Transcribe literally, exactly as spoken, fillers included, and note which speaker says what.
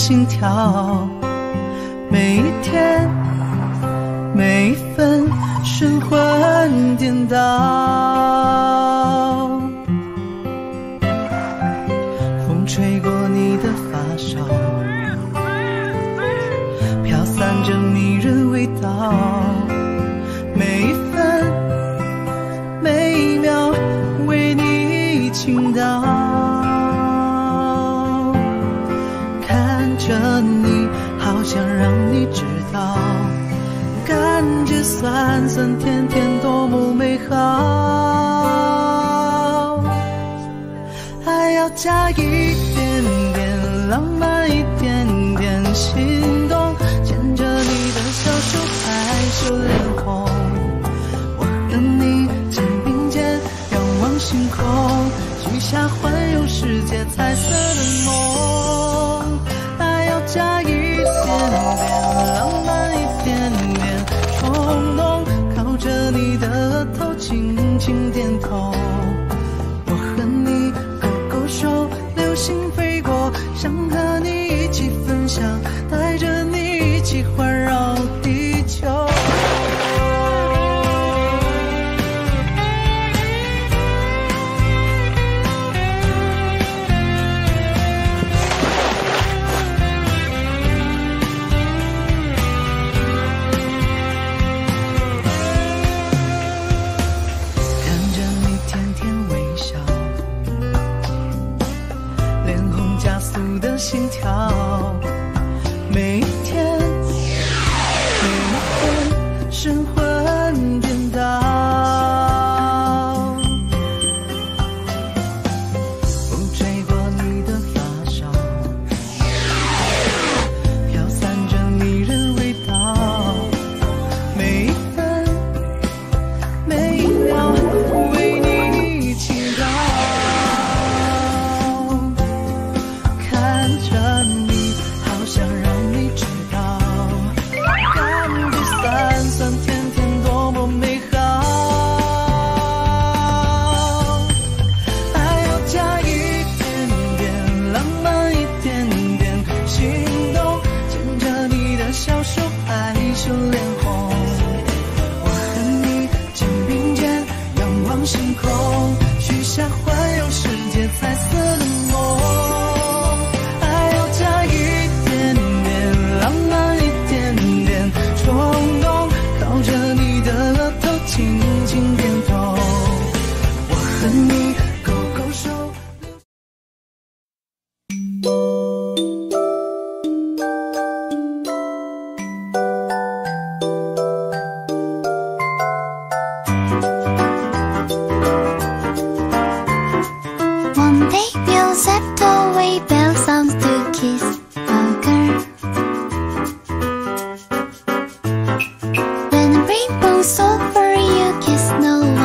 Speaker 1: 心跳，每一天每一分神魂颠倒。风吹过你的发梢，飘散着迷人味道，每一分每一秒为你倾倒。看着你，好想让你知道，感觉酸酸甜甜多么美好。还要加一点点浪漫，一点点心动，牵着你的小手，害羞脸红。我和你肩并肩，仰望星空，许下环游世界彩色的梦。还要加一点点浪漫，一点点冲动，靠着你的额头轻轻点头。我和你勾勾手，流星飞过，想和你一起分享，带着你一起环绕地球。心跳，每一天每一分神魂颠倒。风吹过你的发梢，飘散着迷人味道，每一分每一秒为你祈祷。看着你，好想让你知道，感觉酸酸甜甜多么美好。还要加一点点浪漫，一点点心动，牵着你的小手，害羞脸红。我和你肩并肩，仰望星空，许下环游世界彩色的梦。轻轻点头，我和你勾勾手。
Speaker 2: One day we'll set away bell sounds to kiss a girl. When the rainbow's over, you kiss no